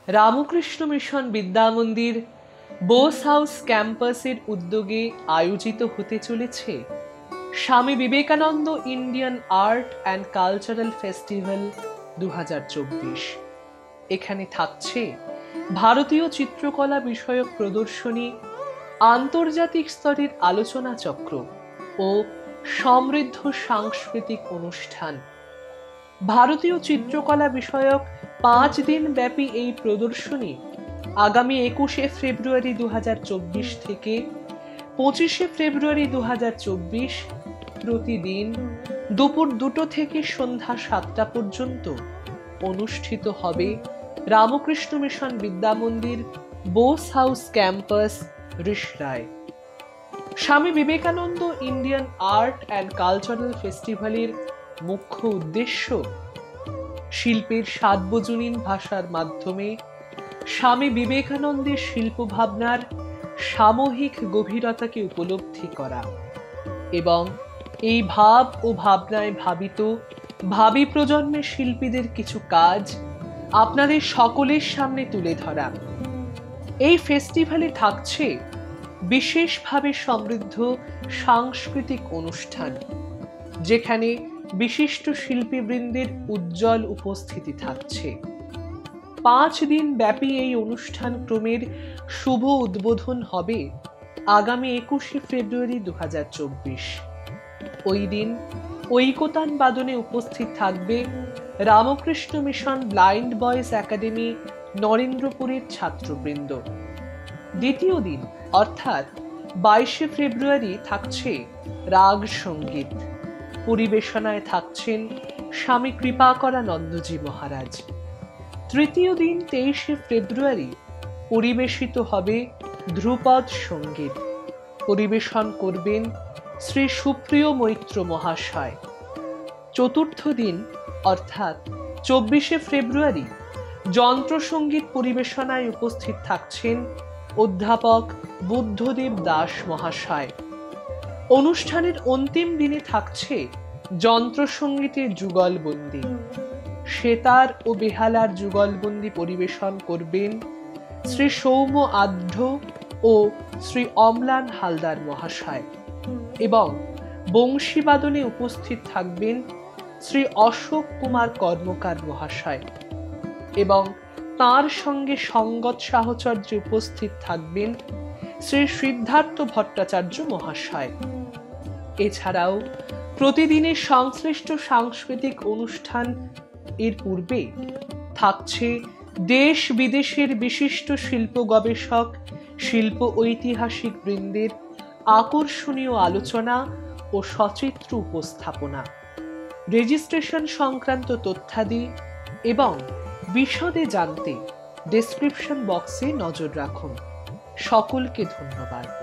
Ramakrishna Mission Vidyamandira Bose House ক্যাম্পাসের উদ্যোগে আয়োজিত হতে চলেছে Swami Vivekananda Indian art and cultural festival 2024। এখানে থাকছে ভারতীয় চিত্রকলা বিষয়ক প্রদর্শনী, আন্তর্জাতিক স্তরের আলোচনা চক্র ও সমৃদ্ধ সাংস্কৃতিক অনুষ্ঠান। ভারতীয় চিত্রকলা বিষয়ক 5 দিন ব্যাপী এই প্রদর্শনী আগামী 21শে ফেব্রুয়ারি 2024 থেকে 25শে ফেব্রুয়ারি 2024 প্রতিদিন দুপুর 2টো থেকে সন্ধ্যা 7টা পর্যন্ত অনুষ্ঠিত হবে Ramakrishna Mission Vidyamandira Bose House campus, রিষড়ায়। Swami Vivekananda Indian art and cultural ফেস্টিভ্যালের মুখ্য উদ্দেশ্য শিল্পের সার্বজনীন ভাষার মাধ্যমে স্বামী বিবেকানন্দের শিল্প ভাবনার সামূহিক গভীরতাকে উপলব্ধি করা এবং এই ভাব ও ভাবনায় ভাবিত ভাবী প্রজন্মের শিল্পীদের কিছু কাজ আপনাদের সকলের সামনে তুলে ধরা। এই ফেস্টিভ্যালে থাকছে বিশেষভাবে সমৃদ্ধ সাংস্কৃতিক অনুষ্ঠান, যেখানে বিশিষ্ট শিল্পীবৃন্দের উজ্জ্বল উপস্থিতি থাকছে। 5 দিন ব্যাপী এই অনুষ্ঠান ক্রমের শুভ উদ্বোধন হবে আগামী 21শে ফেব্রুয়ারি 2024। ওই দিন ঐকতান বাদনে উপস্থিত থাকবে Ramakrishna Mission blind boys academy নরেন্দ্রপুরের ছাত্রবৃন্দ। দ্বিতীয় দিন অর্থাৎ 22শে ফেব্রুয়ারি থাকছে রাগ সঙ্গীত। পরিবেশনায় থাকছেন স্বামী কৃপাকরানন্দজি মহারাজ। তৃতীয় দিন 23শে ফেব্রুয়ারি পরিবেশিত হবে ধ্রুপদ সঙ্গীত। পরিবেশন করবেন শ্রী সুপ্রিয় মৈত্র মহাশয়। চতুর্থ দিন অর্থাৎ 24শে ফেব্রুয়ারি যন্ত্রসঙ্গীত পরিবেশনায় উপস্থিত থাকছেন অধ্যাপক বুদ্ধদেব দাস মহাশয়। অনুষ্ঠানের অন্তিম দিনে থাকছে যন্ত্রসঙ্গীতের যুগলবন্দি। সেতার ও বেহালার যুগলবন্দি পরিবেশন করবেন শ্রী সৌম্য আঢ্য ও শ্রী অম্লান হালদার মহাশয় এবং বংশীবাদনে উপস্থিত থাকবেন শ্রী অশোক কুমার কর্মকার মহাশয় এবং তার সঙ্গে সঙ্গত সাহচর্যে উপস্থিত থাকবেন শ্রী সিদ্ধার্থ ভট্টাচার্য মহাশয়। এছাড়াও প্রতিদিনের সংশ্লিষ্ট সাংস্কৃতিক অনুষ্ঠান এর পূর্বে থাকছে দেশ বিদেশের বিশিষ্ট শিল্প গবেষক, শিল্প ঐতিহাসিক বৃন্দের আকর্ষণীয় আলোচনা ও সচিত্র উপস্থাপনা। রেজিস্ট্রেশন সংক্রান্ত তথ্যাদি এবং বিশদে জানতে ডেসক্রিপশন বক্সে নজর রাখুন। সকলকে ধন্যবাদ।